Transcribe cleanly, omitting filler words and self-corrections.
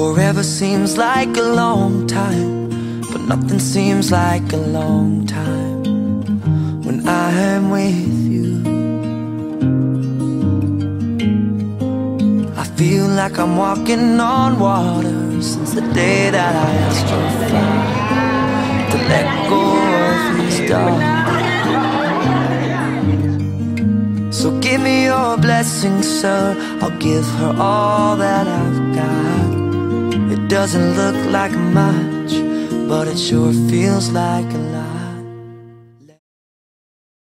Forever seems like a long time, but nothing seems like a long time when I am with you. I feel like I'm walking on water since the day that I asked your father to let go of his daughter. So give me your blessing, sir, I'll give her all that I've got. It doesn't look like much, but it sure feels like a lot.